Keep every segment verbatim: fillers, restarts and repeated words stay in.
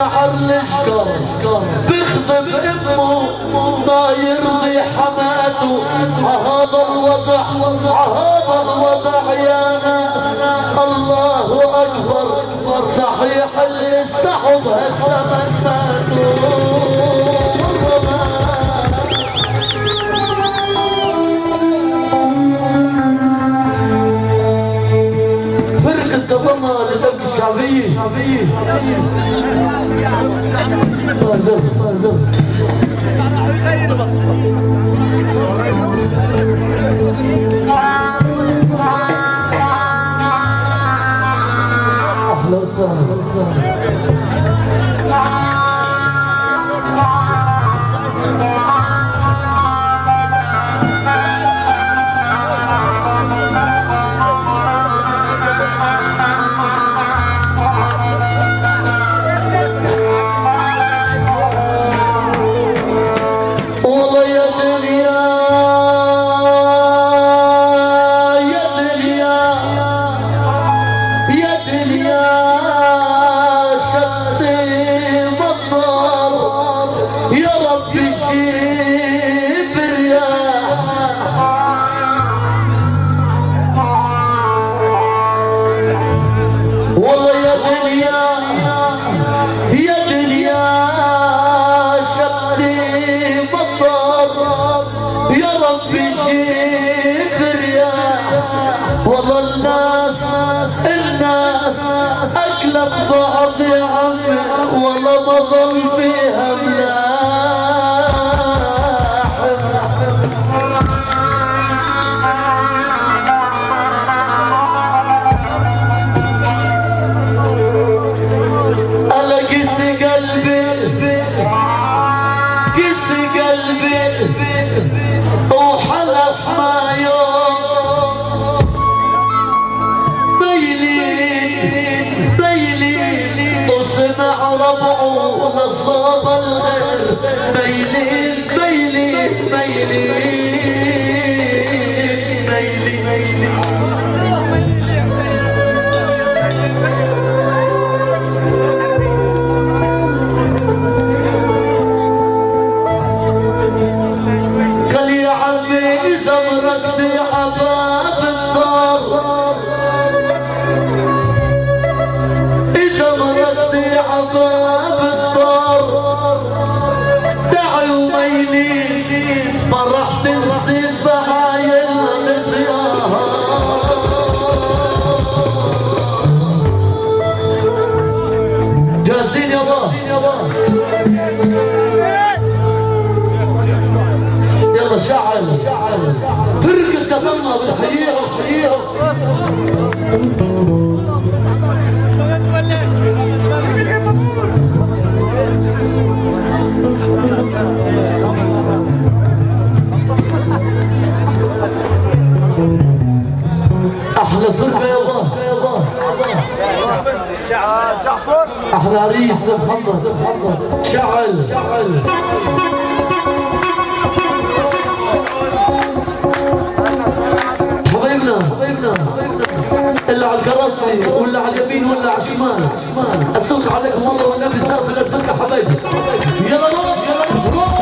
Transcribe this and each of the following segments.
الاشكر بيخدم امه ما يرضي حماته. عهذا الوضع عهذا الوضع يا ناس الله اكبر. صحيح اللي استحوا بهالزمن ماتوا. تظلنا للأبي الشعبية أحلى وسهلا. بعض يا عمي والله ما ظل فيها ملاحم. ألا قسي قلبي قسي قلبي وحلف ما يوم بيلي وسمع ربعه للصاب الغير ميلي ميلي ميلي ميلي ميلي قال يا عمي إذا مرقت عباب الدار عباب الدار دعي وميلي ما راح تنسي فهاي الغيار. جاهزين يابا يلا شعل فرقة قتلنا بنحييهم حييهم. احلى فرقه يابا جعفر احلى عريس محمد شعل شعل حبايبنا حبايبنا اللي على الكراسي ولا على اليمين ولا على الشمال السوق عليكم والله والنبي سقف الدنيا حبايبي. يلا روح يلا روح.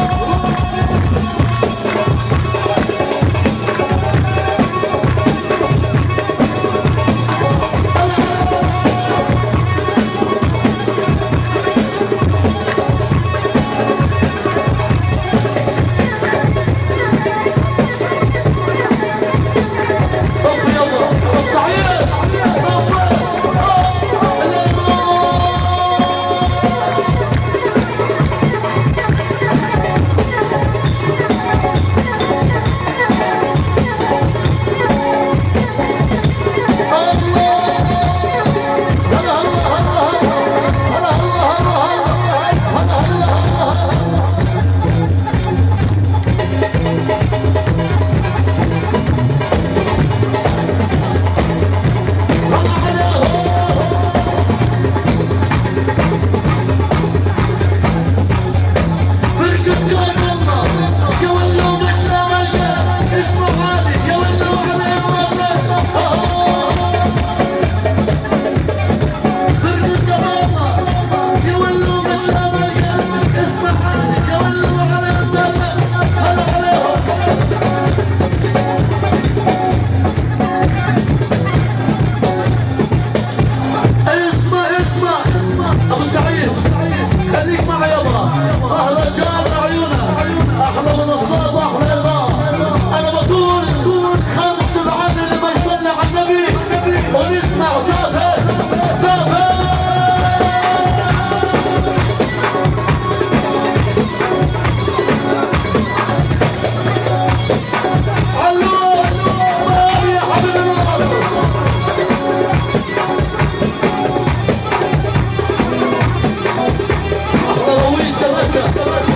الكراشة